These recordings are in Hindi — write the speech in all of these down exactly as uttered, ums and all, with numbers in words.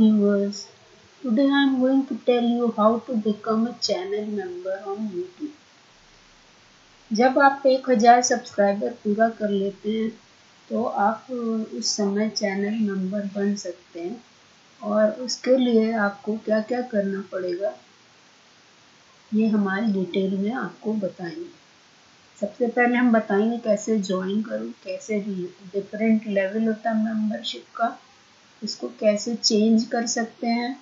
viewers, today I am going to tell you how to become a channel member on YouTube. जब आप एक हज़ार सब्सक्राइबर पूरा कर लेते हैं तो आप उस समय चैनल मेंबर बन सकते हैं और उसके लिए आपको क्या क्या करना पड़ेगा ये हमारी डिटेल में आपको बताएंगे। सबसे पहले हम बताएंगे कैसे ज्वाइन करूं, कैसे डिफरेंट लेवल होता है मेंबरशिप का, इसको कैसे चेंज कर सकते हैं,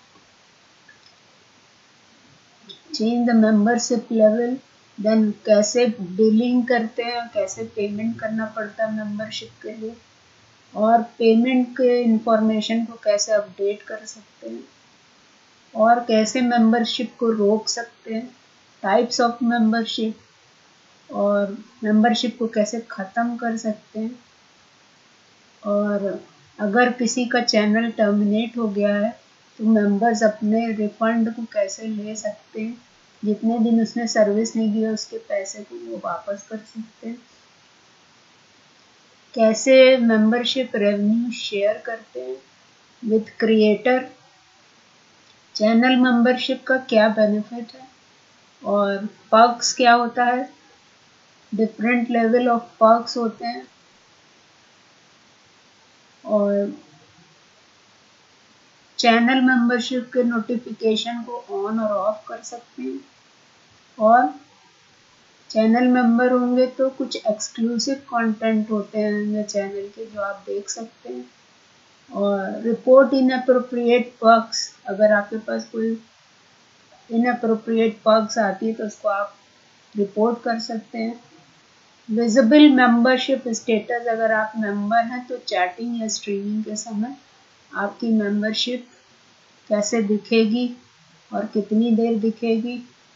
change the membership level, then कैसे बिलिंग करते हैं, कैसे पेमेंट करना पड़ता है मेंबरशिप के लिए, और पेमेंट के इंफॉर्मेशन को कैसे अपडेट कर सकते हैं, और कैसे मेंबरशिप को रोक सकते हैं, टाइप्स ऑफ मेंबरशिप, और मेंबरशिप को कैसे ख़त्म कर सकते हैं, और अगर किसी का चैनल टर्मिनेट हो गया है तो मेंबर्स अपने रिफंड को कैसे ले सकते हैं, जितने दिन उसने सर्विस नहीं दिया उसके पैसे को वो वापस कर सकते हैं, कैसे मेंबरशिप रेवेन्यू शेयर करते हैं विद क्रिएटर, चैनल मेंबरशिप का क्या बेनिफिट है और पर्क्स क्या होता है, डिफरेंट लेवल ऑफ पर्क्स होते हैं, और चैनल मेंबरशिप के नोटिफिकेशन को ऑन और ऑफ कर सकते हैं, और चैनल मेंबर होंगे तो कुछ एक्सक्लूसिव कंटेंट होते हैं चैनल के जो आप देख सकते हैं, और रिपोर्ट इनअप्रोप्रिएट पर्क्स, अगर आपके पास कोई इनअप्रोप्रिएट पर्क्स आती है तो उसको आप रिपोर्ट कर सकते हैं, विजिबल मेंबरशिप स्टेटस, अगर आप मेंबर हैं तो चैटिंग या स्ट्रीमिंग के समय आपकी मेंबरशिप कैसे दिखेगी और कितनी देर दिखेगी,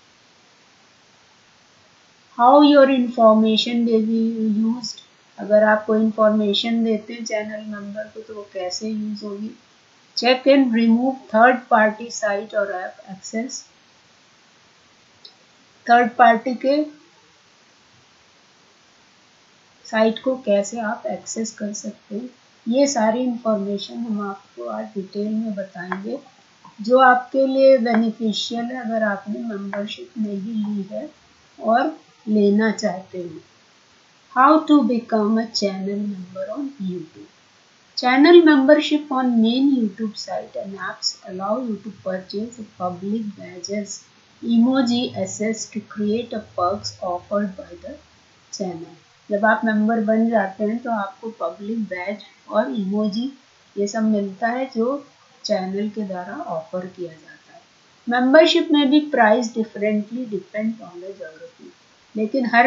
how your information will be used, अगर आप कोई इंफॉर्मेशन देते हैं चैनल मेंबर को तो वो कैसे यूज होगी, check and remove third party site और ऐप एक्सेस, थर्ड पार्टी के साइट को कैसे आप एक्सेस कर सकते हैं, ये सारी इंफॉर्मेशन हम आपको आज डिटेल में बताएंगे जो आपके लिए बेनिफिशियल है अगर आपने मेंबरशिप नहीं ली है और लेना चाहते हो। How to become a channel member on YouTube, channel membership on main YouTube site and apps allow you to purchase a public badges, emoji access to create a perks offered by the channel। जब आप मेंबर बन जाते हैं तो आपको पब्लिक बैज और इमोजी ये सब मिलता है जो चैनल के द्वारा ऑफर किया जाता है। मेंबरशिप में भी price differently depend on the geography, लेकिन हर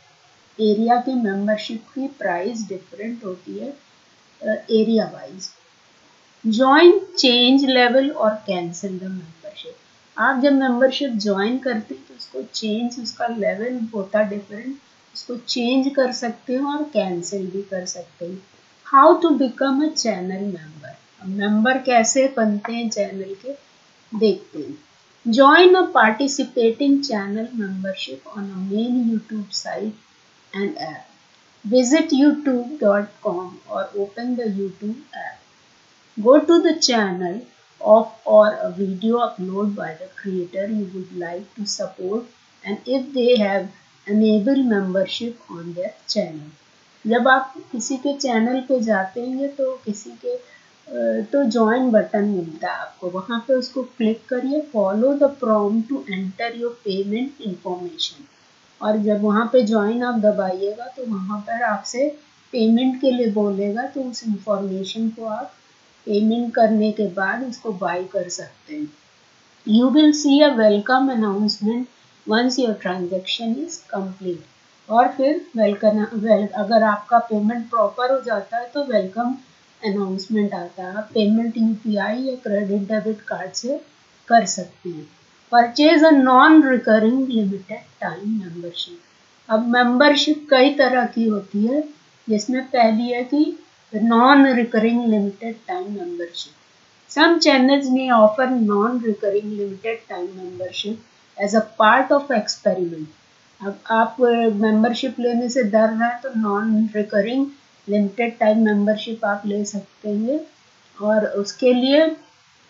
एरिया की मेंबरशिप की प्राइस डिफरेंट होती है area wise. Join, change level और कैंसिल द मेंबरशिप, आप जब मेंबरशिप ज्वाइन करते हैं तो उसको चेंज, उसका लेवल होता है डिफरेंट, उसको चेंज कर सकते हो और कैंसिल भी कर सकते हो। How to become a channel member, member कैसे बनते हैं चैनल के देखते हैं। Join a participating channel membership on a main YouTube site and app, visit YouTube dot com और open the YouTube app, go to the channel of or a video upload by the creator you would like to support, and if they have enable membership on their channel। जब आप किसी के चैनल पे जाते हैं तो किसी के तो ज्वाइन बटन मिलता है आपको, वहाँ पे उसको क्लिक करिए, follow the prompt to enter your payment information, और जब वहाँ पे ज्वाइन आप दबाइएगा तो वहाँ पर आपसे पेमेंट के लिए बोलेगा, तो उस इंफॉर्मेशन को आप पेमेंट करने के बाद उसको बाय कर सकते हैं। You will see a welcome announcement once your transaction is complete, और फिर वेलकम वेल अगर आपका पेमेंट प्रॉपर हो जाता है तो वेलकम अनाउंसमेंट आता है। आप पेमेंट यूपीआई या क्रेडिट डेबिट कार्ड से कर सकते हैं। Purchase a non recurring limited time membership, अब मेंबरशिप कई तरह की होती है, जिसमें पहली है कि non-recurring limited time membership. Some channels may offer non-recurring limited time membership as a part of experiment. अब आप मेंबरशिप लेने से डर रहे हैं तो non recurring limited time membership आप ले सकते हैं, और उसके लिए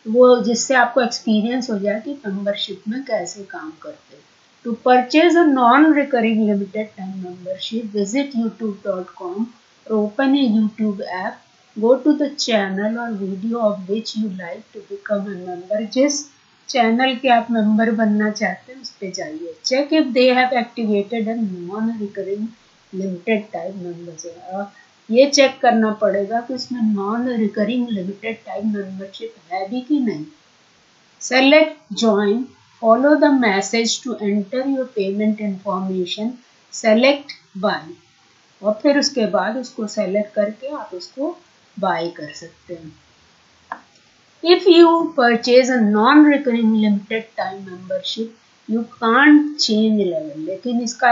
वो जिससे आपको एक्सपीरियंस हो जाए कि मेंबरशिप में कैसे काम करते हैं। To purchase a non recurring limited time membership visit YouTube dot com और open a YouTube app, go to the channel और video of which you like to become a member. जिस चैनल के आप मेंबर बनना चाहते हैं उस पे जाइए। Check if they have activated a non recurring limited time membership. ये चेक करना पड़ेगा कि इसमें non recurring limited time membership है भी कि नहीं। Select join, follow the message to enter your payment information, select buy, और फिर उसके बाद उसको सेलेक्ट करके आप उसको बाय कर सकते हैं। If you purchase a non-recurring limited time membership, you can't change level. लेकिन इसका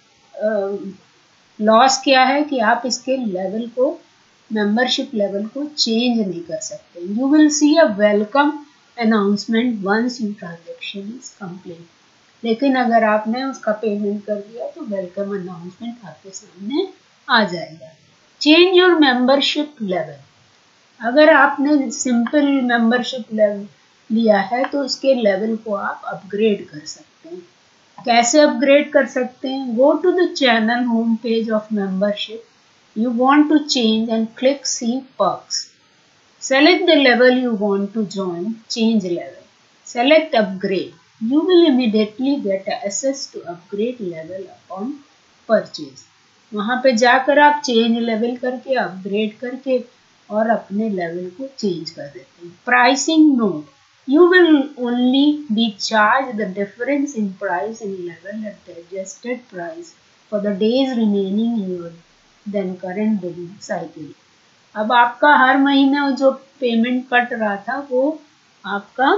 लॉस uh, क्या है कि आप इसके लेवल को, मेंबरशिप लेवल को चेंज नहीं कर सकते। You will see a welcome announcement once you transaction is complete. लेकिन अगर आपने उसका पेमेंट कर दिया तो वेलकम अनाउंसमेंट आपके सामने आ जाएगा। Change your membership level. अगर आपने सिंपल मेंबरशिप लेवल लिया है तो उसके लेवल को आप अपग्रेड कर सकते हैं। कैसे अपग्रेड कर सकते हैं? Go to the channel home page of membership you want to change and click see perks. Select the level you want to join, change level. Select upgrade. You will immediately get access to upgrade level upon purchase. वहाँ पे जाकर आप चेंज लेवल करके अपग्रेड करके और अपने लेवल को चेंज कर देते हैं। Pricing note, you will only be charged the difference in price and level at the adjusted price for the days remaining in your then current billing cycle. अब आपका हर महीने जो पेमेंट कट रहा था वो आपका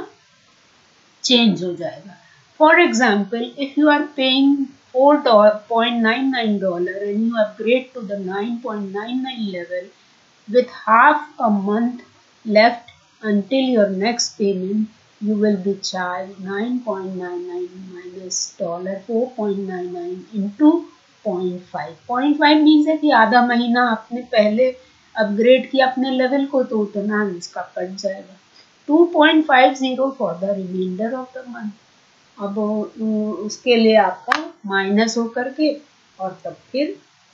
चेंज हो जाएगा। For example, if you are paying four point nine nine dollar and you upgrade to the nine point nine nine level with half a month left until your next payment, you will be charged nine point nine nine minus four point nine nine into zero point five. zero point five means है कि आधा महीना आपने पहले अपग्रेड किया अपने लेवल को तो उतना इसका कट जाएगा। Two point five zero for the reminder of the month. अब उसके लिए आपका माइनस होकर के और तब फिर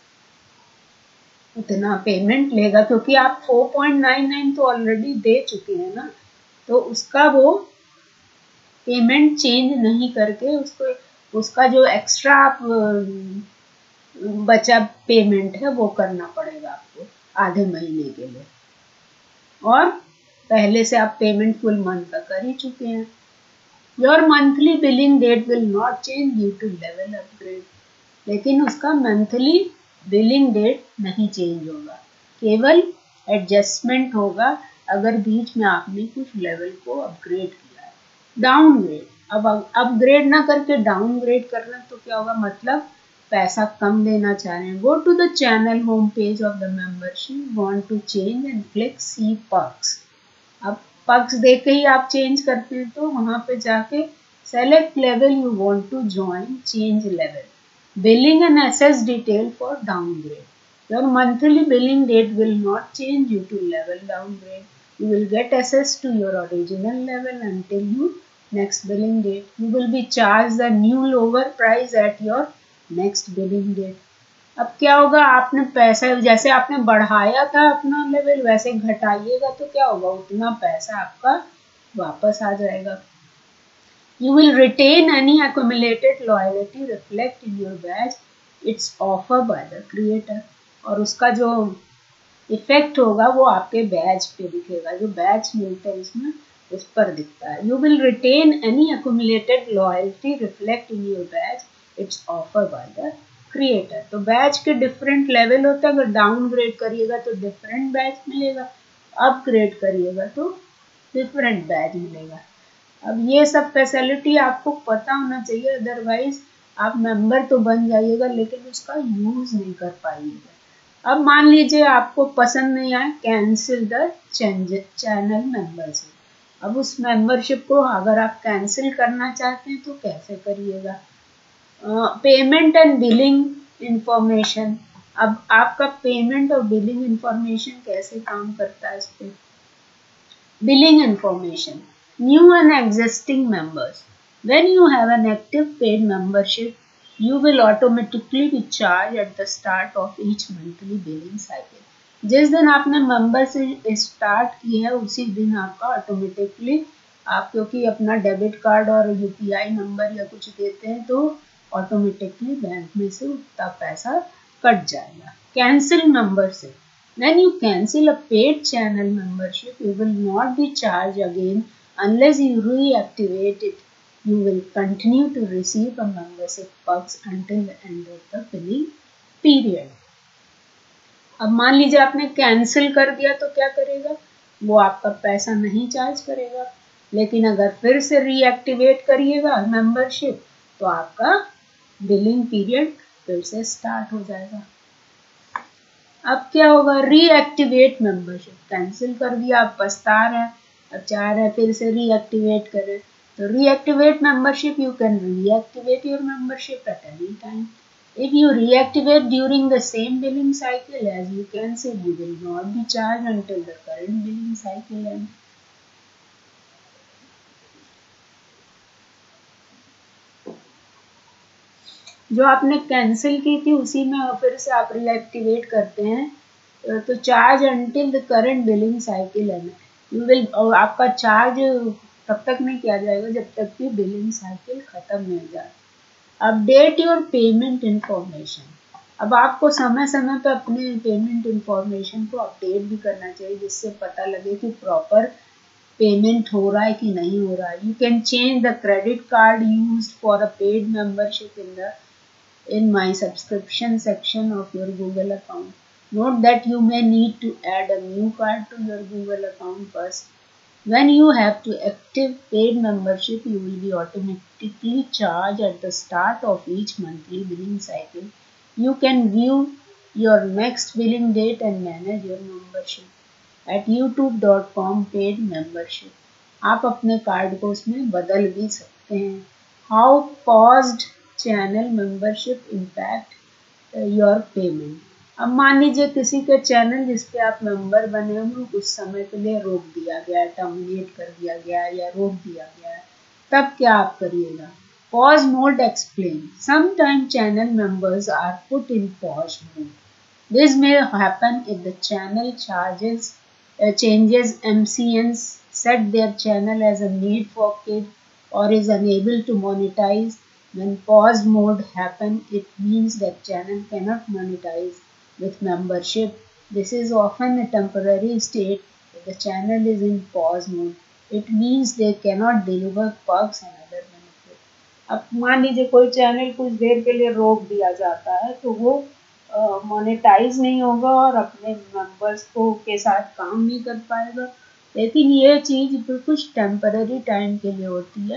उतना पेमेंट लेगा, क्योंकि आप फोर पॉइंट नाइन नाइन तो ऑलरेडी दे चुके हैं ना, तो उसका वो पेमेंट चेंज नहीं करके उसको उसका जो एक्स्ट्रा आप बचा पेमेंट है वो करना पड़ेगा आपको आधे महीने के लिए। और पहले से आप पेमेंट फुल मंथ का कर ही चुके हैं। Your monthly billing date will not change due to level upgrade. लेकिन उसका मंथली बिलिंग डेट नहीं चेंज होगा, केवल एडजस्टमेंट होगा अगर बीच में आपने कुछ लेवल को अपग्रेड किया है। डाउनग्रेड, अब अपग्रेड ना करके डाउनग्रेड करना तो क्या होगा, मतलब पैसा कम देना चाह रहे हैं। Go to the channel home page of the membership, want to change and click see perks. अब पर्क्स देख के ही आप चेंज करते हैं तो वहां पे जाके select level you want to join, change level, billing and access detail for downgrade. Your monthly billing date will not change due to level downgrade. You will get access to your original level until your next billing date. You will be charged the new lower price at your next billing date. अब क्या होगा, आपने पैसा जैसे आपने बढ़ाया था अपना लेवल वैसे घटाइएगा तो क्या होगा, उतना पैसा आपका वापस आ जाएगा। You will retain any accumulated loyalty reflect in your badge. It's offered by the creator. और उसका जो इफेक्ट होगा वो आपके बैच पे दिखेगा, जो बैच मिलते हैं इसमें उस पर दिखता है। You will retain any accumulated loyalty reflect in your badge. It's offered by the creator. तो बैच के डिफरेंट लेवल होते हैं, अगर डाउनग्रेड करिएगा तो डिफरेंट बैच मिलेगा, अपग्रेड करिएगा तो डिफरेंट बैच मिलेगा। अब ये सब फैसिलिटी आपको पता होना चाहिए, अदरवाइज आप मेंबर तो बन जाइएगा लेकिन उसका यूज नहीं कर पाइएगा। अब मान लीजिए आपको पसंद नहीं आया, कैंसिल द चैनल मेंबरशिप। अब उस मेंबरशिप को अगर आप कैंसिल करना चाहते हैं तो कैसे करिएगा। पेमेंट एंड बिलिंग इंफॉर्मेशन, अब आपका पेमेंट और बिलिंग इंफॉर्मेशन कैसे काम करता है इस पे। Billing information, New and existing members. When you have an active paid membership, you will automatically be charged at the start of each monthly billing cycle. जिस दिन आपने मेंबर से स्टार्ट की है उसी दिन आपका ऑटोमेटिकली, आप क्योंकि अपना डेबिट कार्ड और यूपीआई नंबर या कुछ देते हैं तो ऑटोमेटिकली बैंक में से उतना पैसा कट जाएगा. Cancel membership. When you cancel a paid channel membership, you will not be charged again unless you reactivate it. You will continue to receive a membership perks until the end of the billing period. अब मान लीजिए आपने कैंसिल कर दिया तो क्या करेगा, वो आपका पैसा नहीं चार्ज करेगा. लेकिन अगर फिर से रीएक्टिवेट करिएगा मेंबरशिप तो आपका बिलिंग पीरियड फिर से स्टार्ट हो जाएगा. अब क्या होगा, रीएक्टिवेट मेंबरशिप. कैंसिल कर दिया, आप पछता रहे हैं, अब चाह रहे हैं फिर से रीएक्टिवेट करें. तो reactivate membership, you can reactivate your membership at any time. If you reactivate during the same billing cycle, as you can say, you will not be charged until the current billing cycle ends. जो आपने कैंसिल की थी उसी में फिर से आप रीएक्टिवेट करते हैं तो charge until the current billing cycle end. You will, आपका चार्ज तब तक नहीं किया जाएगा जब तक कि बिलिंग साइकिल खत्म नहीं हो जाए. Update your payment information. अब आपको समय समय पर अपने पेमेंट इंफॉर्मेशन को अपडेट भी करना चाहिए जिससे पता लगे कि प्रॉपर पेमेंट हो रहा है कि नहीं हो रहा है. You can change the credit card used for a paid membership in the in my subscription section of your Google account. Note that you may need to add a new card to your Google account first. When you have to active paid membership, you will be automatically charged at the start of each monthly billing cycle. You can view your next billing date and manage your membership at youtube dot com paid membership. आप अपने कार्ड को उसमें बदल भी सकते हैं. How paused channel membership impact your payment. अब मान लीजिए किसी के चैनल जिस पे आप मेंबर बने हुए कुछ समय के लिए रोक दिया गया, टर्मिनेट कर दिया गया या रोक दिया गया, तब क्या आप करिएगा. Pause mode explain. Sometime channel members are put in pause mode. This may happen if the channel charges changes MCNs, set their channel as a need for kid or is unable to monetize. When pause mode happen, it means that channel cannot monetize with membership. This is often a temporary state. If the channel is in pause mode, it means they cannot deliver perks and other benefits. अब मान लीजिए कोई चैनल कुछ देर के लिए रोक दिया जाता है तो वो मोनेटाइज नहीं होगा और अपने मेंबर्स को के साथ काम नहीं कर पाएगा. लेकिन ये चीज़ कुछ टेम्पररी टाइम के लिए होती है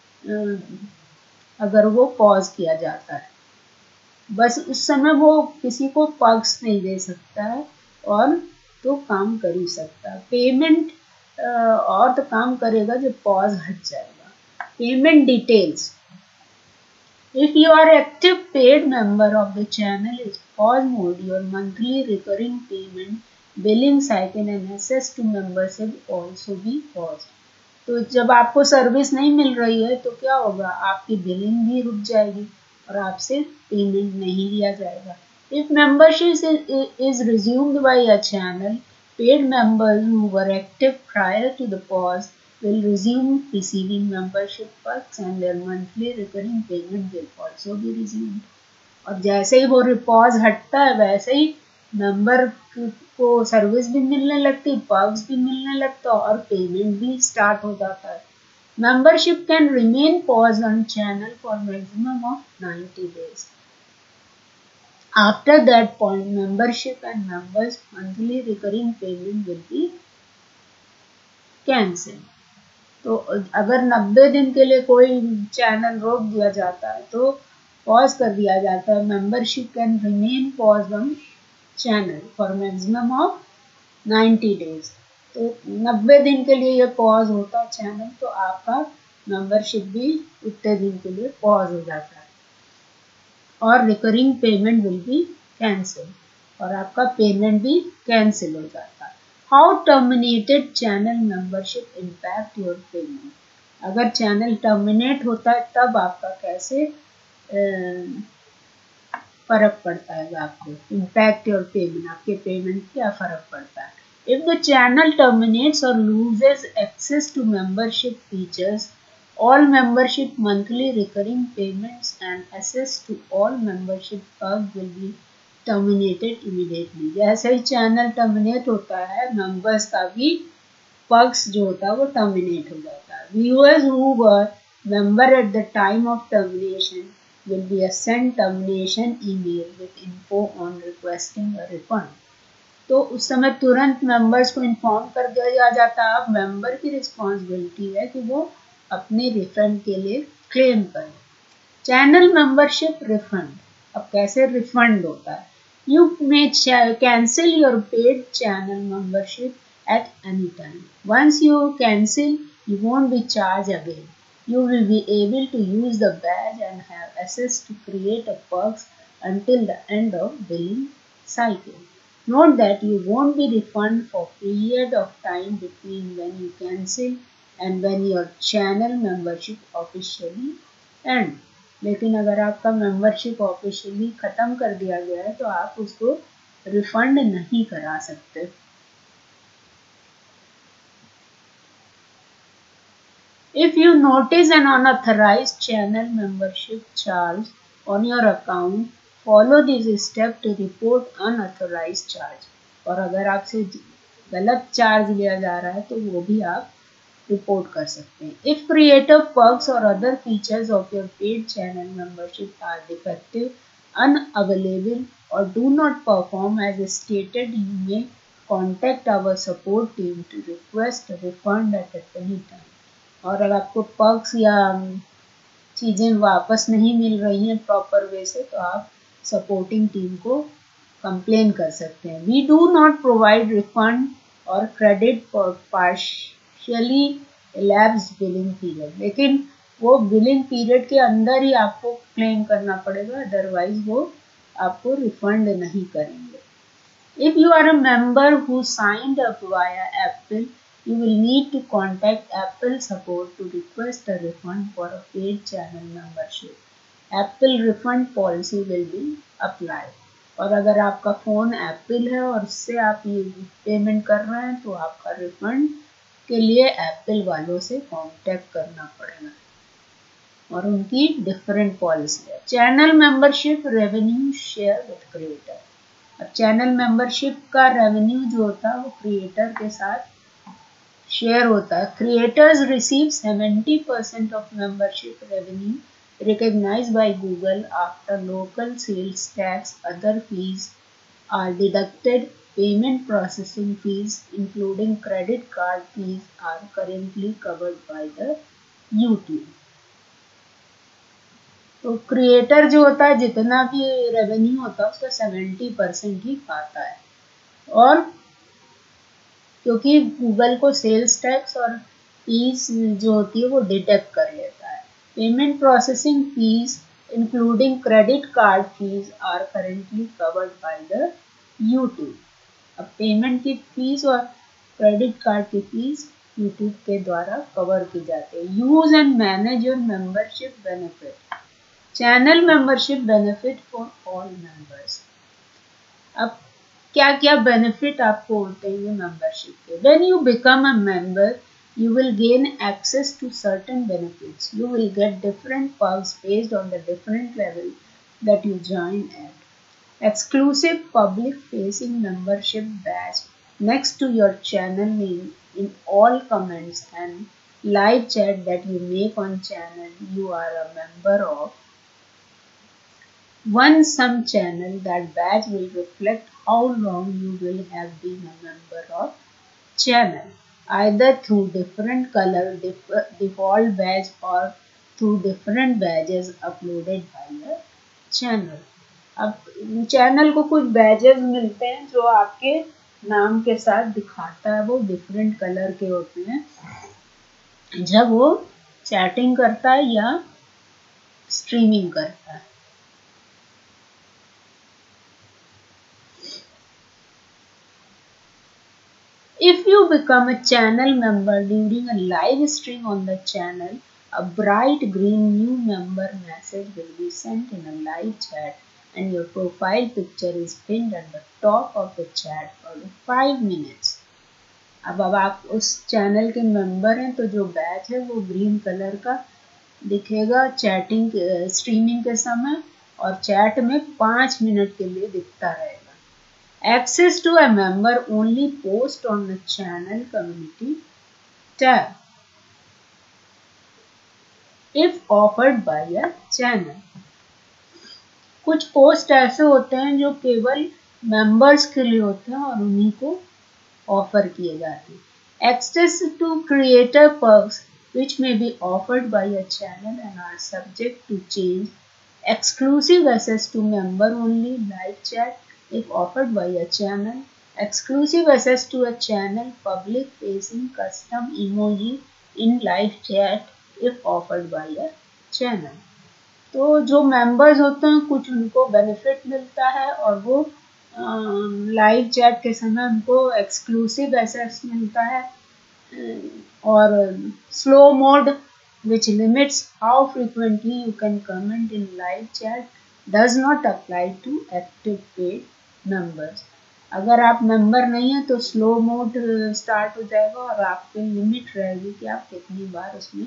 अगर वो पॉज किया जाता है. बस उस समय वो किसी को पर्क्स नहीं दे सकता है और तो काम कर ही सकता है. पेमेंट और तो काम करेगा जब पॉज हट जाएगा. Payment details. If you are active paid member of the channel is pause mode, your monthly recurring payment, billing cycle and access to membership also be paused. तो जब आपको सर्विस नहीं मिल रही है तो क्या होगा, आपकी बिलिंग भी रुक जाएगी और आपसे पेमेंट नहीं लिया जाएगा. If membership is resumed by a channel, paid members who were active prior to the pause will resume receiving membership perks and their monthly recurring payment will also be resumed. और जैसे ही वो पॉज हटता है वैसे ही मेंबर को सर्विस भी मिलने लगती, पर्क्स भी मिलने लगता और पेमेंट भी स्टार्ट हो जाता है. Membership can remain pause on channel for maximum of ninety days. After that point membership and members monthly recurring payment will be cancel. तो अगर नब्बे दिन के लिए कोई चैनल रोक दिया जाता है तो पॉज कर दिया जाता है. Membership can remain pause on channel for maximum of ninety days. तो नब्बे दिन के लिए ये पॉज होता है चैनल तो आपका मेंबरशिप भी उतने दिन के लिए पॉज हो जाता है और recurring payment will be cancel और आपका पेमेंट भी कैंसिल हो जाता है. How terminated channel membership impact your payment. अगर चैनल टर्मिनेट होता है तब आपका कैसे फर्क पड़ता है, आपको इम्पैक्ट योर पेमेंट, आपके पेमेंट क्या फर्क पड़ता है। If the channel terminates or loses access to membership features, all membership monthly recurring payments and access to all membership perks will be terminated immediately। जैसे ही चैनल टर्मिनेट होता है, मेंबर्स का भी पर्क्स जो होता है वो टर्मिनेट हो जाता है। Viewers who were member at the time of termination will be a sent termination email with info on requesting a refund। तो उस समय तुरंत मेंबर्स को इन्फॉर्म कर दिया जाता है। अब मेंबर की रिस्पॉन्सिबिलिटी है कि वो अपने रिफंड के लिए क्लेम करें। चैनल मेंबरशिप रिफंड, अब कैसे रिफंड होता है। You may cancel your paid channel membership at any time. Once you cancel you won't be charge again. You will be able to use the badge and have access to create a perks until the end of billing cycle. Note that you won't be refunded for period of time between when you cancel and when your channel membership officially end। लेकिन अगर आपका मेंबरशिप ऑफिशियली ख़त्म कर दिया गया है तो आप उसको रिफंड नहीं करा सकते। If you notice an unauthorized channel membership charge on your account, follow this step to report unauthorized charge। और अगर आपसे गलत चार्ज लिया जा रहा है तो वो भी आप रिपोर्ट कर सकते हैं। If creative perks or other features of your paid channel membership are defective, unavailable or do not perform as stated, you may contact our support team to request a refund at any time। और अगर आपको पर्क्स या चीज़ें वापस नहीं मिल रही हैं प्रॉपर वे से तो आप सपोर्टिंग टीम को कंप्लेन कर सकते हैं। We do not provide refund or credit for partially elapsed billing period, लेकिन वो बिलिंग पीरियड के अंदर ही आपको क्लेम करना पड़ेगा, अदरवाइज वो आपको रिफंड नहीं करेंगे। If you are a member who signed up via Apple, you will need to contact Apple support to request a refund for a paid channel membership। Apple refund policy will be applied। और अगर आपका फ़ोन एप्पल है और उससे आप ये पेमेंट कर रहे हैं तो आपका रिफंड के लिए एप्पल वालों से कांटेक्ट करना पड़ेगा और उनकी डिफरेंट पॉलिसी है। Channel membership revenue share with creator. अब चैनल मेंबरशिप का रेवेन्यू जो होता है वो क्रिएटर के साथ शेयर होता है। Creators receive seventy percent of membership revenue recognized by Google after local sales tax, other fees are deducted. Payment processing fees including credit card fees are currently covered by the YouTube. तो क्रिएटर जो होता है जितना भी रेवेन्यू होता है उसका सेवेंटी परसेंट ही खाता है और क्योंकि गूगल को सेल्स टैक्स और फीस जो होती है वो डिडक्ट कर लेता है। Payment processing fees including credit card fees are currently covered by the YouTube. अब पेमेंट की फीस और क्रेडिट कार्ड की फीस यूट्यूब के द्वारा कवर की जाती है। Use and manage your membership benefit. Channel membership benefit for all members. अब क्या क्या बेनिफिट आपको होते हैं मेंबरशिप के। When you become a member you will gain access to certain benefits। You will get different perks based on the different level that you join at. Exclusive public facing membership badge next to your channel name in all comments and live chat that you make on channel you are a member of। One some channel, that badge will reflect how long you will have been a member of channel, either through different color default badge or through different badges uploaded by the channel। अब चैनल को कुछ बैजेस मिलते हैं जो आपके नाम के साथ दिखाता है, वो डिफरेंट कलर के होते हैं जब वो चैटिंग करता है या स्ट्रीमिंग करता है। If you become a channel member during a live stream on the channel, a bright green new member message will be sent in a live chat and your profile picture is pinned at the top of the chat for five minutes. अब अब आप उस चैनल के मेंबर हैं तो जो बैच है वो ग्रीन कलर का दिखेगा चैटिंग स्ट्रीमिंग के समय और चैट में पाँच मिनट के लिए दिखता रहेगा. Access to a member only post on the channel community tab if offered by a channel. कुछ पोस्ट ऐसे होते हैं जो केवल मेंबर्स के लिए होते हैं और उन्हीं को ऑफर किए जाते हैं. Access to creator perks which may be offered by a channel and are subject to change. Exclusive access to member only live chat if offered by a channel. Exclusive access to a channel public facing custom emoji in live chat if offered by a channel. तो जो मेंबर्स होते हैं कुछ उनको बेनिफिट मिलता है और वो लाइव चैट के समय उनको एक्सक्लूसिव एक्सेस मिलता है और slow mode which limits how frequently you can comment in live chat does not apply to active paid members. अगर आप मेंबर नहीं हैं तो स्लो मोड स्टार्ट हो जाएगा और आपकी लिमिट रहेगी कि आप कितनी बार उसमें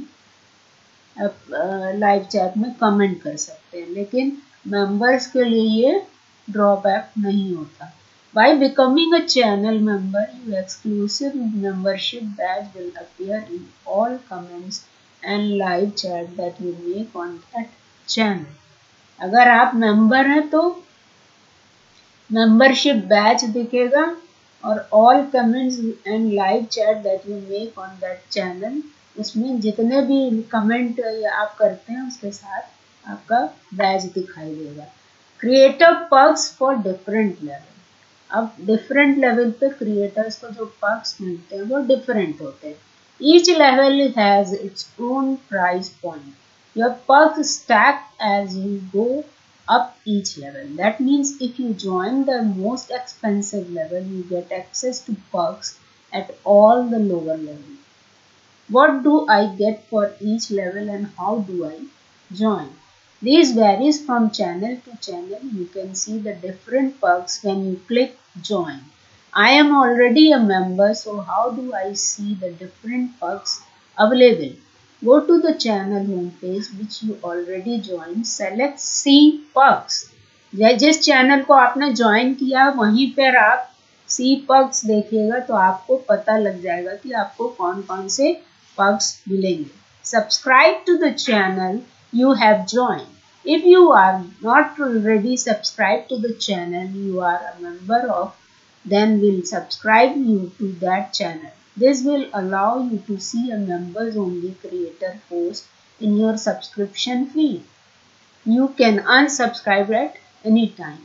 लाइव चैट में कमेंट कर सकते हैं, लेकिन मेंबर्स के लिए ये ड्रॉबैक नहीं होता. By becoming a channel member, your exclusive membership badge will appear in all comments and live chat that you make on that channel. अगर आप मेंबर हैं तो मेंबरशिप बैच दिखेगा और all comments and live chat that you make on that channel, उसमें जितने भी कमेंट आप करते हैं उसके साथ आपका बैच दिखाई देगा. Creator perks for different level. अब डिफरेंट लेवल पे क्रिएटर्स को जो पर्क्स मिलते हैं वो डिफरेंट होते हैं. Each level has its own price point. Your perks stack as you go up each level. That means if you join the most expensive level, you get access to perks at all the lower levels. What do I get for each level and how do I join? This varies from channel to channel. You can see the different perks when you click join. I am already a member, so how do I see the different perks available? Go to the channel homepage which you already joined. Select see perks. जिस चैनल को आपने ज्वाइन किया वहीं पर आप सी पर्क्स देखिएगा तो आपको पता लग जाएगा कि आपको कौन कौन से पर्क्स मिलेंगे. Subscribe to the channel you have joined. If you are not already subscribed to the channel you are a member of, then we'll subscribe you to that channel. This will allow you to see a members only creator post in your subscription feed. You can unsubscribe at any time.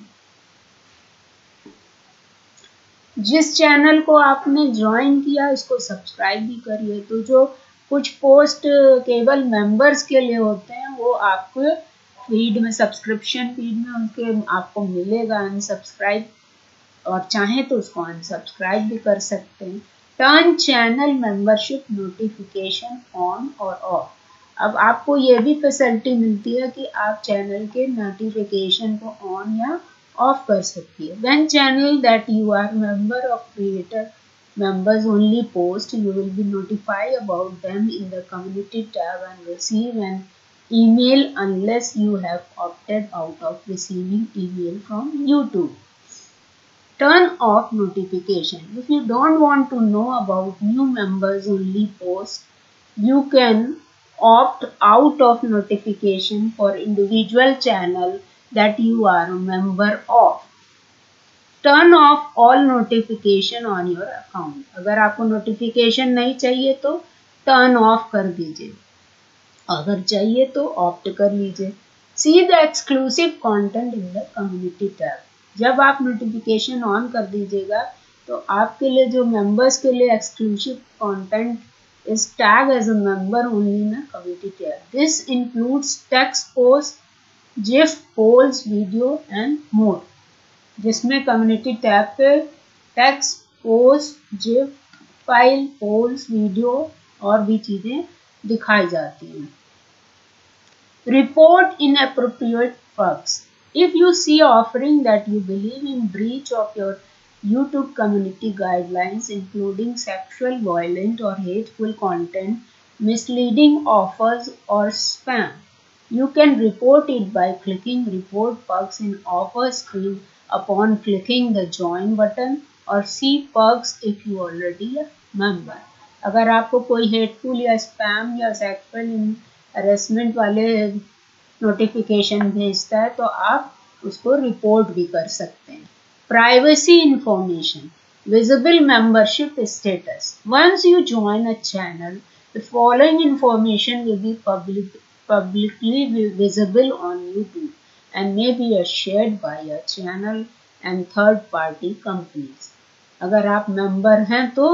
जिस चैनल को आपने ज्वाइन किया इसको सब्सक्राइब भी करिए. तो जो कुछ पोस्ट केवल मेंबर्स के लिए होते हैं वो आपको फीड में सब्सक्रिप्शन फीड में उनके आपको मिलेगा अनसब्सक्राइब, और चाहे तो उसको अनसब्सक्राइब भी कर सकते हैं. Turn channel membership notification on और ऑफ. अब आपको ये भी फैसिलिटी मिलती है कि आप चैनल के नोटिफिकेशन को ऑन या ऑफ कर सकती है. When channel that you are member of creator members only post, you will be notified about them in the community tab and receive an email unless you have opted out of receiving email from YouTube. Turn off notification. If you don't want to know about new members only posts, you can opt out of notification for individual channel that you are a member of. Turn off all notification on your account. अगर आपको नोटिफिकेशन नहीं चाहिए तो टर्न ऑफ कर दीजिए, अगर चाहिए तो ऑप्ट कर लीजिए. See the exclusive content in the community tab. जब आप नोटिफिकेशन ऑन कर दीजिएगा तो आपके लिए जो मेंबर्स के लिए exclusive content is tagged as a member only in a community tab. This includes text posts, GIF, polls, video and more. जिसमें कम्युनिटी टैब पे text, post, GIF file, polls, video और भी चीजें दिखाई जाती हैं। Report inappropriate perks. If you see offering that you believe in breach of your YouTube community guidelines, including sexual, violent or hateful content, misleading offers or spam, you can report it by clicking report perks in offer screen upon clicking the join button or see perks if you already a member. अगर आपको कोई हेटफुल या स्पैम या सेक्सुअल हरेसमेंट वाले नोटिफिकेशन भेजता है तो आप उसको रिपोर्ट भी कर सकते हैं। Privacy information, visible membership status. Once you join a channel, the following information will be public publicly visible on YouTube and may be shared by your channel and third party companies. अगर आप मेंबर हैं तो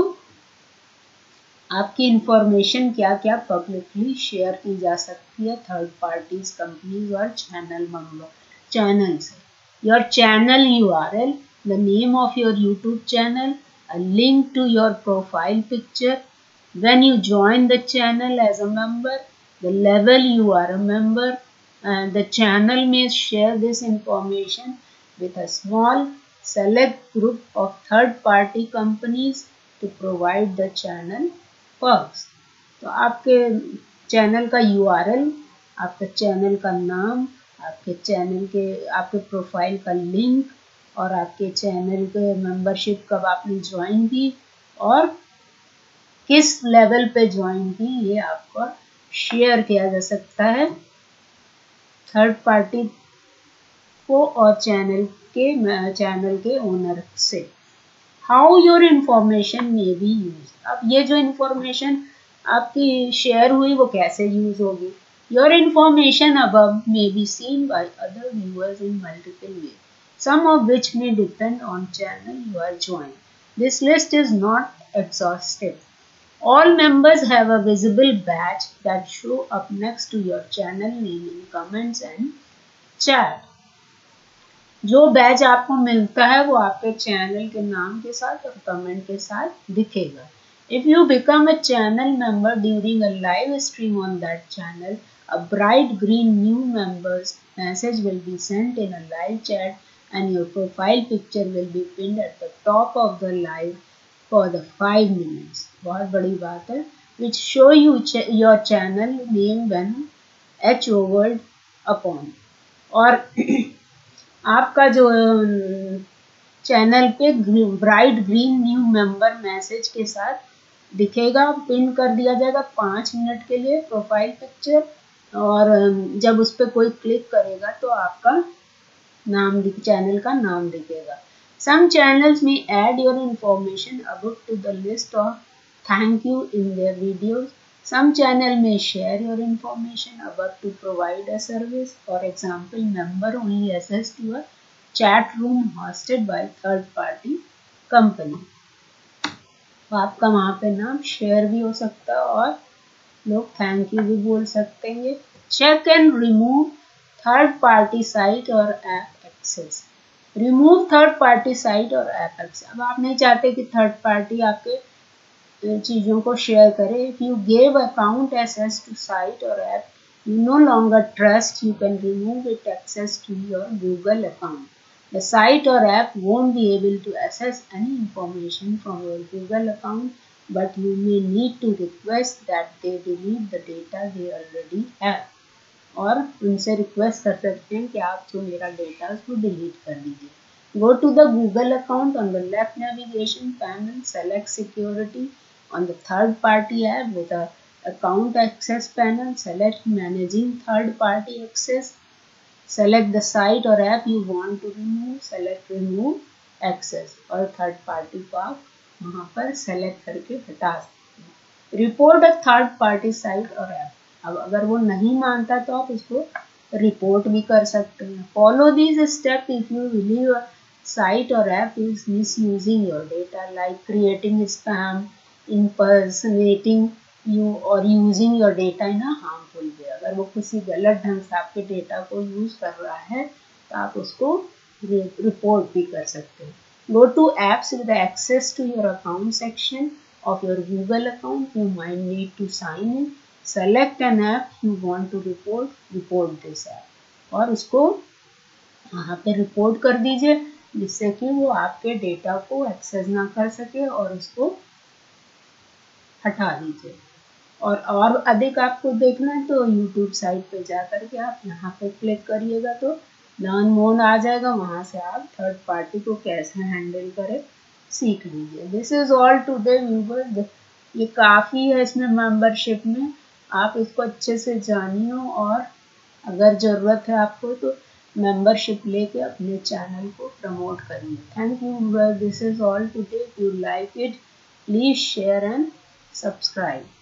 आपकी इंफॉर्मेशन क्या क्या पब्लिकली शेयर की जा सकती है थर्ड पार्टीज, कंपनीज और चैनल मेंबर चैनल से। Your channel URL, the name of your YouTube channel, a link to your profile picture, when you join the channel as a member, the level you are a member, and the channel may share this information with a small select group of third party companies to provide the channel perks. तो आपके चैनल का यू आर एल, आपके चैनल का नाम, आपके चैनल के आपके प्रोफाइल का लिंक और आपके चैनल के मेंबरशिप कब आपने ज्वाइन की और किस लेवल पे ज्वाइन की, ये आपको शेयर किया जा सकता है थर्ड पार्टी को और चैनल के चैनल के ओनर से। How your information may be use, अब ये जो इंफॉर्मेशन आपकी शेयर हुई वो कैसे यूज होगी। Your information above may be seen by other viewers in multiple way, some of which may depend on channel you are join. This list is not exhaustive. All members have a visible badge that show up next to your channel name in comments and chat. जो बैज आपको मिलता है वो आपके चैनल के नाम के साथ और कमेंट के साथ दिखेगा। If you become a channel member during a live stream on that channel, a bright green new members message will be sent in a live chat and your profile picture will be pinned at the top of the live for the five minutes. बहुत बड़ी बात है। Which show you ch your channel name when h overed upon. और आपका जो चैनल पे bright green new member message के साथ दिखेगा, पिन कर दिया जाएगा पाँच मिनट के लिए प्रोफाइल पिक्चर, और जब उस पर कोई क्लिक करेगा तो आपका नाम चैनल का नाम दिखेगा। Some channels may add your information above to the list of thank you in their videos. Some channel may share your information above to provide a service. For example, member only access to a chat room hosted by third party company. तो आपका वहाँ पे नाम शेयर भी हो सकता है और लोग थैंक यू भी बोल सकते हैं। Check and remove third party site और app access. Remove third party site और ऐप एक्सेस। अब आप नहीं चाहते कि थर्ड पार्टी आपके चीज़ों को शेयर करे। If you give account access to site और app you no longer trust, you can remove it access to your Google account. The site or app won't be able to access any information from your Google account, but you may need to request that they delete the data they already have. और उनसे रिक्वेस्ट कर सकते हैं कि आप जो मेरा डेटा है उसको डिलीट कर दीजिए। Go to the Google account on the left navigation panel, select security on the third party app with a account access panel, select managing third party access, select the site or app you want to remove, select remove access और थर्ड पार्टी को आप वहाँ पर सेलेक्ट करके हटा सकते हैं। Report a third party site और ऐप। अब अगर वो नहीं मानता तो आप उसको रिपोर्ट भी कर सकते हैं। Follow these step if you believe a site और app is misusing your data, like creating spam, impersonating you or using your data in a harmful way. अगर वो किसी गलत ढंग से आपके डेटा को यूज कर रहा है तो आप उसको रिपोर्ट भी कर सकते हैं। Go to apps with access to your account section, of your Google account, you might need to sign in. Select an app you want to report, report this app और उसको वहाँ पे रिपोर्ट कर दीजिए जिससे कि वो आपके डेटा को एक्सेस ना कर सके और उसको हटा दीजिए। और और अधिक आपको देखना है तो यूट्यूब साइट पे जा कर के आप यहाँ पे क्लिक करिएगा तो लर्न मोर आ जाएगा, वहाँ से आप थर्ड पार्टी को कैसे हैंडल करें सीख लीजिए। This is all today viewers, ये काफ़ी है इसमें मेंबरशिप में, आप इसको अच्छे से जानिए और अगर ज़रूरत है आपको तो मेंबरशिप लेके अपने चैनल को प्रमोट करिए। Thank you viewers, this is all today. If you like it please share and subscribe.